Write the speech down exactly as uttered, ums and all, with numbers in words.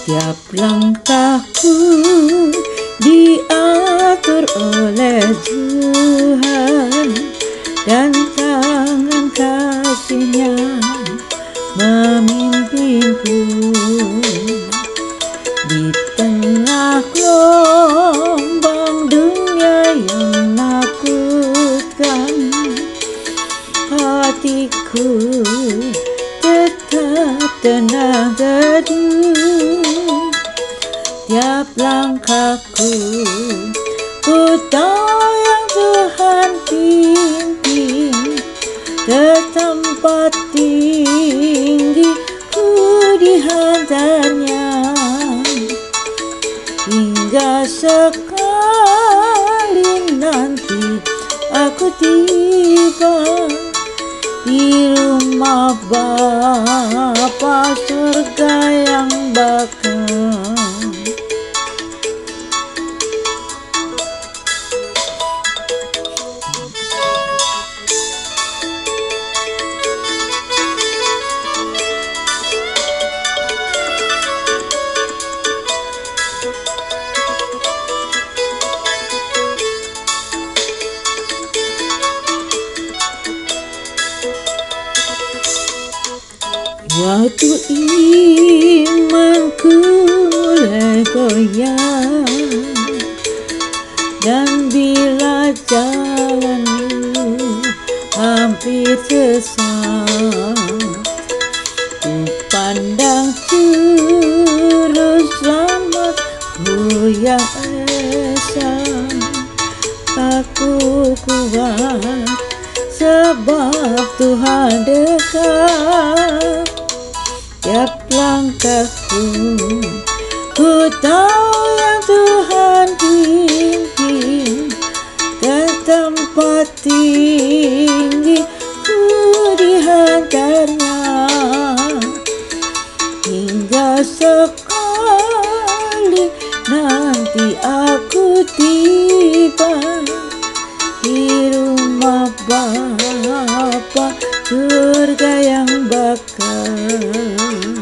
Tiap langkahku diatur oleh Tuhan, dan tangan kasih-Nya memimpinku. Di tengah gelombang dunia yang menakutkan, hatiku tetap tenang teduh. Tiap langkahku ku tahu yang Tuhan pimpin, ke tempat tinggi ku dihantarnya. Hingga sekali nanti aku tiba di rumah Bapa surga yang bakal. Waktu imanku mulai goyah, dan bila jalanku hampir sesat, ku pandang juru selamatku yang esa. Aku kuat sebab Tuhan dekat. Tiap langkahku ku tahu yang Tuhan pimpin, ke tempat tinggi ku dihantarnya. Hingga sekali nanti aku tiba di rumah Bapa surga yang bakal.